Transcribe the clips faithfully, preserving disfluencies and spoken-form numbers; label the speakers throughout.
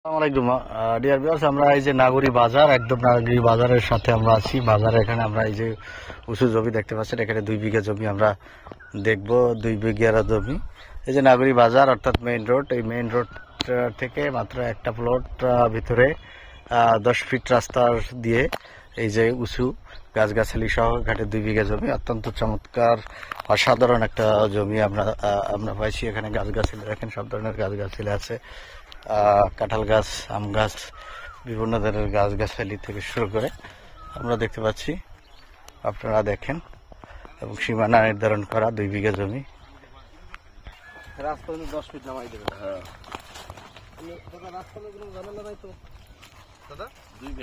Speaker 1: আসসালামাইকুম dear viewers, আমরা এই যে নাগরী বাজার, একদম নাগরী বাজারের সাথে আমরা আছি। বাজারে এখানে আমরা এই যে উঁচু জমি দেখতে পাচ্ছেন, এখানে দুই বিঘা জমি আমরা দেখব। দুই বিঘার জমি, এই যে নাগরী বাজার অর্থাৎ মেইন রোড। এই মেইন রোড থেকে মাত্র একটা প্লট ভিতরে দশ ফিট রাস্তা দিয়ে এই যে উঁচু গাছগাছালি সহ ঘাটে দুই বিঘা জমি, অত্যন্ত চমৎকার অসাধারণ একটা জমি আমরা আমরা পাইছি। এখানে গাছগাছালি দেখেন, সব ধরনের গাছগাছালি আছে, কাঁঠাল গাছ, আম গাছ, বিভিন্ন ধরনের গাছগাছালি থেকে শুরু করে আমরা দেখতে পাচ্ছি। আপনারা দেখেন, এবং সীমানা নির্ধারণ করা দুই বিঘা জমি।
Speaker 2: রাস্তা দশ ফিট নামাই দেবে। হ্যাঁ রাস্তা ঝামেলা নাই তো দাদা, দুই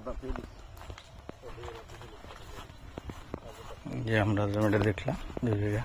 Speaker 1: যে আমরা জমিটা দেখলাম দুই বিঘা।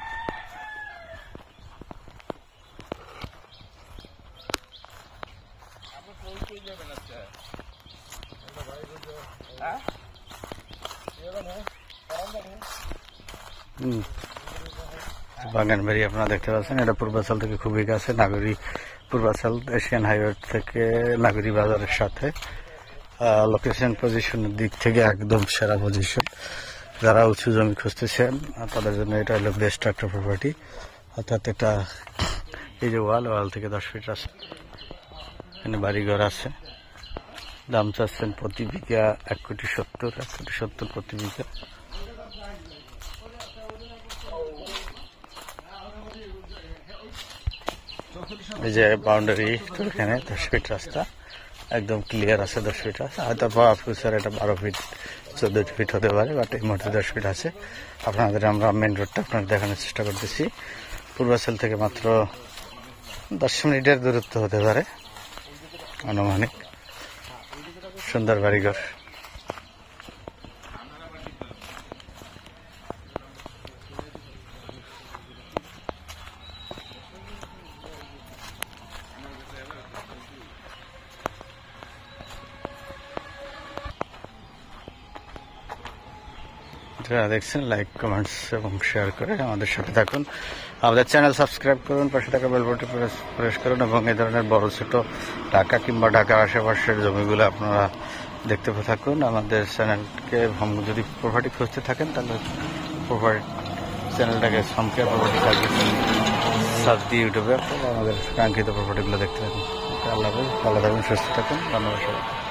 Speaker 1: বাগান বাড়ি আপনারা দেখতে পাচ্ছেন, এটা পূর্বাচল থেকে খুবই কাছে। নাগরী পূর্বাচল এশিয়ান হাইওয়ে থেকে নাগরী বাজারের সাথে লোকেশন পজিশনের দিক থেকে একদম সেরা পজিশন। যারা উঁচু জমি খুঁজতেছেন তাদের জন্য এটা হলো বেস্ট একটা প্রপার্টি। অর্থাৎ এটা এই যে ওয়াল ওয়াল থেকে দশ ফিট রাস্তা, এখানে বাড়িঘর আছে। দাম চাচ্ছেন প্রতি বিঘা এক কোটি সত্তর এক কোটি সত্তর প্রতি বিঘা। এই যে বাউন্ডারি, এখানে দশ ফিট রাস্তা একদম ক্লিয়ার আছে। দশ ফিট আছে, হয়তো ফিউচার এটা বারো ফিট চোদ্দ ফিট হতে পারে, বাট এই মুহূর্তে দশ ফিট আছে। আপনাদের আমরা মেন রোডটা আপনাদের দেখানোর চেষ্টা করতেছি। পূর্বাচল থেকে মাত্র দশ মিনিটের দূরত্ব হতে পারে আনুমানিক। সুন্দর বাড়িঘর। যারা দেখছেন লাইক, কমেন্টস এবং শেয়ার করে আমাদের সাথে থাকুন। আমাদের চ্যানেল সাবস্ক্রাইব করুন, পাশে থাকা বেল বাটন প্রেস প্রেস করুন, এবং এই ধরনের বড় ছোট ঢাকা কিংবা ঢাকার আশেপাশের জমিগুলো আপনারা দেখতে থাকুন। আমাদের চ্যানেলকে যদি প্রপার্টি খুঁজতে থাকেন তাহলে প্রপার্টি চ্যানেলটাকে সমকেয়ার প্রপার্টি সার্ভিস সার্চ দিয়ে ইউটিউবে আপনারা আমাদের কাঙ্ক্ষিত প্রপার্টিগুলো দেখতে থাকুন। আল্লাহ হাফেজ, ভালো থাকুন, সুস্থ থাকুন, ধন্যবাদ সবাই।